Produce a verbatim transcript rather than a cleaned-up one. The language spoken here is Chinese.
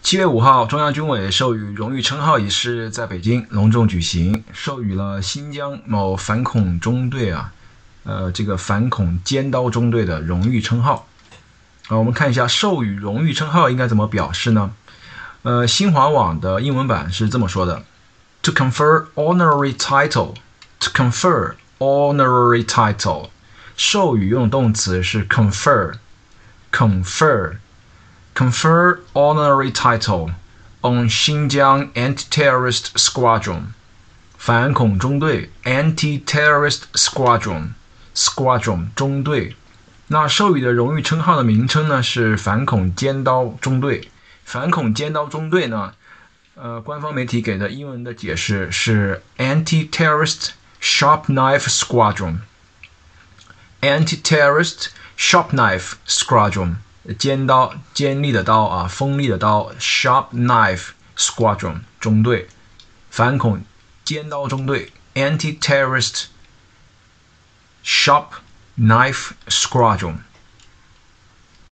七月五号，中央军委授予荣誉称号仪式在北京隆重举行，授予了新疆某反恐中队啊，呃，这个反恐尖刀中队的荣誉称号。啊，我们看一下授予荣誉称号应该怎么表示呢？呃，新华网的英文版是这么说的 ：To confer honorary title, to confer honorary title， 授予用动词是 confer，confer。Confer honorary title on Xinjiang Anti-Terrorist Squadron 反恐中队 Anti-Terrorist Squadron Squadron 中队。那授予的荣誉称号的名称呢是反恐尖刀中队。反恐尖刀中队呢，呃，官方媒体给的英文的解释是 Anti-Terrorist Sharp Knife Squadron Anti-Terrorist Sharp Knife Squadron尖刀，尖利的刀啊，锋利的刀 ，Sharp Knife Squadron 中队，反恐尖刀中队 ，Anti-Terrorist Sharp Knife Squadron。